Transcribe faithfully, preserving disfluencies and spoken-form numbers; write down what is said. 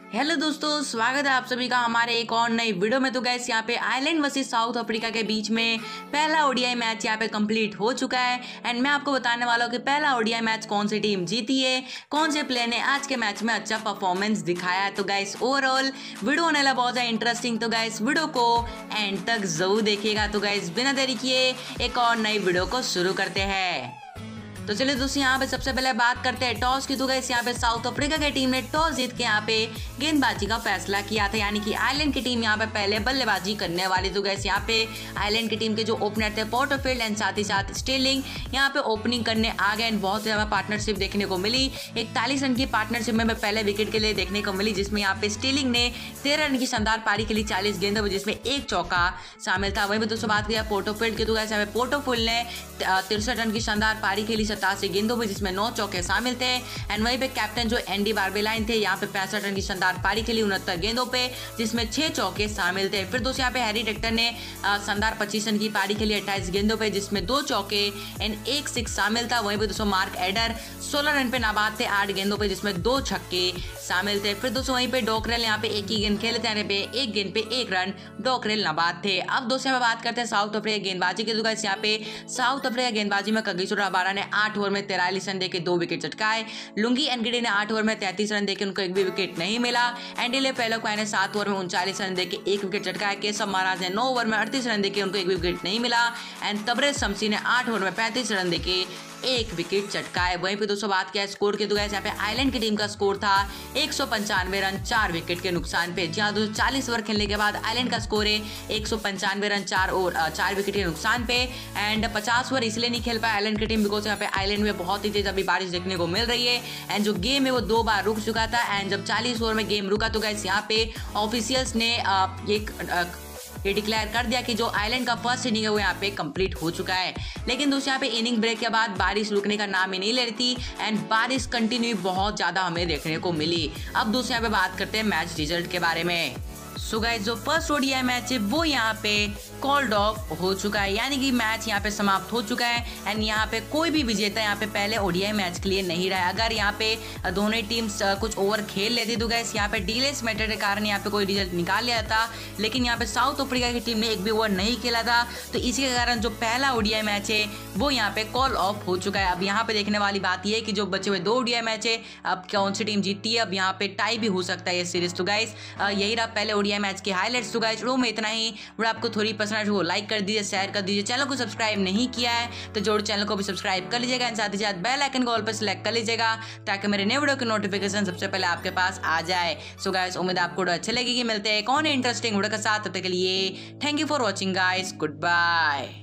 Hello दोस्तों, स्वागत है आप सभी का हमारे एक और नई वीडियो में। तो गैस यहाँ पे आयरलैंड वर्सेस साउथ अफ्रीका के बीच में पहला ओडीआई मैच यहाँ पे कंप्लीट हो चुका है एंड मैं आपको बताने वाला हूँ कि पहला ओडीआई मैच कौन सी टीम जीती है, कौन से प्लेयर ने आज के मैच में अच्छा परफॉर्मेंस दिखाया है। तो गैस ओवरऑल वीडियो होने वाला बहुत ज़्यादा इंटरेस्टिंग, तो गैस वीडियो को एंड तक जरूर देखिएगा। तो गैस बिना देरी किए एक और नई वीडियो को शुरू करते हैं। तो चलिए दोस्तों, यहाँ पे सबसे पहले बात करते हैं टॉस की। तो गैस यहाँ पे साउथ अफ्रीका की टीम ने टॉस जीत के यहाँ पे गेंदबाजी का फैसला किया था, यानी कि आयरलैंड की टीम यहाँ पे पहले बल्लेबाजी करने वाली। तो गैस यहाँ पे आयरलैंड की टीम के जो ओपनर थे पोर्टरफील्ड एंड साथ ही साथ स्टेलिंग यहाँ पे ओपनिंग करने आ गए एंड बहुत ज्यादा पार्टनरशिप देखने को मिली। इकतालीस रन की पार्टनरशिप में पहले विकेट के लिए देखने को मिली, जिसमें यहाँ पे स्टेलिंग ने तेरह रन की शानदार पारी खेली चालीस गेंदों में, जिसमें एक चौका शामिल था। वहीं पर दोस्तों बात किया पोर्टरफील्ड की, तो गैस यहाँ पे पोर्टरफील्ड ने तिरसठ रन की शानदार पारी खेली सतासी गेंदों में, जिसमें नौ चौके शामिल थे। एंड वहीं पे कैप्टन जो एंडी बारबेलाइन थे यहाँ पे पैंसठ रन की शानदार पारी खेली उनहत्तर गेंदों पे, जिसमें छह चौके शामिल थे। फिर दोस्तों यहाँ पे हैरी टेक्टर ने शानदार पच्चीस रन की पारी खेली अट्ठाईस गेंदों पे, जिसमें दो चौके एंड एक सिक्स शामिल था। वहीं पे दोस्तों मार्क एडर सोलह रन पे नाबाद थे आठ गेंदों पे, जिसमें दो छक्के शामिल थे। फिर दोस्तों वहीं पे डॉकरेल यहाँ पे एक ही गेंद खेले थे पे एक गेंद पे एक रन डॉकरेल नाबाद थे। अब दोस्तों यहाँ पे बात करते हैं साउथ अफ्रीका गेंदबाजी की। तो गाइस यहाँ पे साउथ अफ्रीका गेंदबाजी में कागिसो रबाडा ने आठ ओवर में तिरालीस रन देके दो विकेट चटकाए। लुंगी एनगिडी ने आठ ओवर में तैंतीस रन देके उनको एक भी विकेट नहीं मिला। एंडिले पेलोक्वाई ने सात ओवर में उनचालीस रन देके एक विकेट चटकाया। केशव महाराज ने नौ ओवर में अड़तीस रन देके उनको एक भी विकेट नहीं मिला। एंड तबरेज शमसी ने आठ ओवर में पैंतीस रन देके एक विकेट चटकाए। वहीं पे दोस्तों बात किया स्कोर की, तो गैस यहाँ पे आयरलैंड की टीम का स्कोर था एक सौ पंचानवे रन चार विकेट के नुकसान पे। जहाँ दोस्तों चालीस ओवर खेलने के बाद आयरलैंड का स्कोर है एक सौ पंचानवे रन चार और चार विकेट के नुकसान पे। एंड पचास ओवर इसलिए नहीं खेल पाया आयरलैंड की टीम बिकॉज यहाँ पे आयरलैंड में बहुत ही तेज अभी बारिश देखने को मिल रही है एंड जो गेम है वो दो बार रुक चुका था। एंड जब चालीस ओवर में गेम रुका तो गैस यहाँ पे ऑफिशियल्स ने एक ये डिक्लेयर कर दिया कि जो आयरलैंड का फर्स्ट इनिंग है वो यहाँ पे कंप्लीट हो चुका है। लेकिन दोस्तों यहाँ पे इनिंग ब्रेक के बाद बारिश रुकने का नाम ही नहीं ले रही थी एंड बारिश कंटिन्यू बहुत ज़्यादा हमें देखने को मिली। अब दोस्तों यहाँ पे बात करते हैं मैच रिजल्ट के बारे में। सो गाइस जो फर्स्ट ओडीआई मैच है वो यहाँ पे कॉल्ड ऑफ हो चुका है, यानी कि मैच यहाँ पे समाप्त हो चुका है एंड यहाँ पे कोई भी विजेता यहाँ पे पहले ओडीआई मैच के लिए नहीं रहा। अगर यहाँ पे दोनों टीम्स कुछ ओवर खेल लेती तो गैस यहाँ पे डीलेस मैटर के कारण यहाँ पे कोई रिजल्ट निकाल लिया था, लेकिन यहाँ पे साउथ अफ्रीका की टीम ने एक भी ओवर नहीं खेला था, तो इसी के कारण जो पहला ओडीआई मैच है वो यहाँ पे कॉल ऑफ हो चुका है। अब यहाँ पे देखने वाली बात यह है कि जो बचे हुए दो ओडीआई मैच है अब कौन सी टीम जीतती है। अब यहाँ पे टाई भी हो सकता है ये सीरीज। तो गाइस यही रहा पहले ओडीआई मैच के हाईलाइट्स। तो गाइस वीडियो में इतना ही। वीडियो आपको थोड़ी पसंद आए तो लाइक कर दीजिए, शेयर कर दीजिए। चैनल को सब्सक्राइब नहीं किया है तो जोड़ चैनल को भी सब्सक्राइब कर लीजिएगा, साथ ही साथ बेल आइकन को ऑल पर सिलेक्ट कर लीजिएगा ताकि मेरे नए वीडियो की नोटिफिकेशन सबसे पहले आपके पास आ जाए। सो गाइस उम्मीद है आपको अच्छे लगेगी। मिलते हैं कौन इंटरेस्टिंग वीडियो के साथ, तब तक के लिए thank you for watching guys, good bye.